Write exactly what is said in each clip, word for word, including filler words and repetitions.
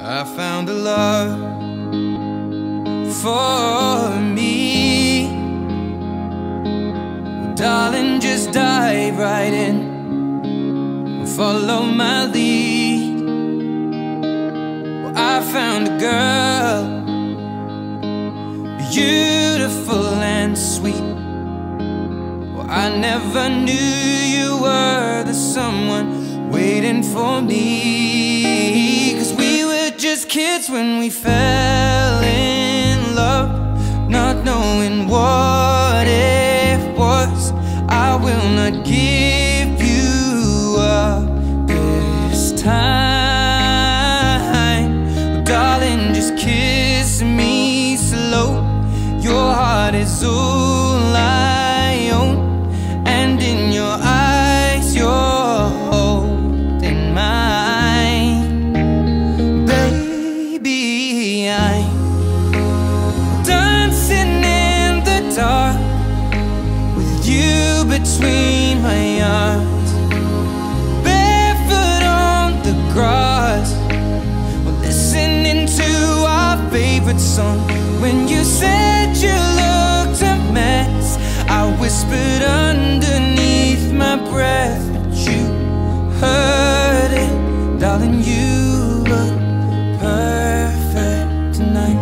I found a love for me. Well, darling, just dive right in and follow my lead. Well, I found a girl, beautiful and sweet. Well, I never knew you were the someone waiting for me. 'Cause we were just kids when we fell in love, not knowing what it was. I will not give you up this time. Darling, just kiss me slow. Your heart is all I own, and in your eyes you're holding mine. Baby, I'm dancing in the dark with you between my arms, barefoot on the grass. We're listening to our favorite song. When you said you looked a mess, I whispered underneath my breath, but you heard it. Darling, you look perfect tonight.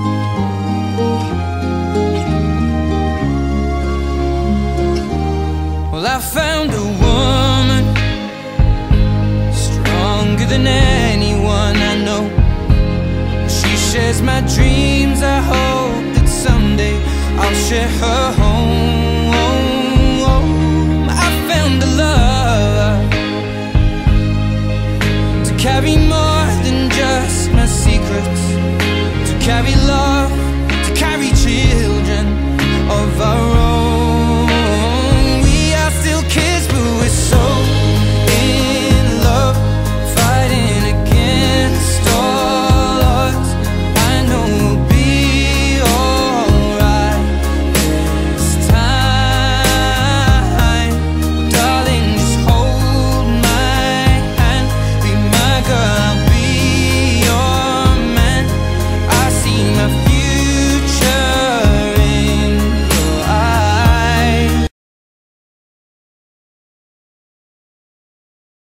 Well, I found a woman stronger than anyone I know. She shares my dreams. I hope that someday I'll share her home. I found a love to carry more than just my secrets, to carry love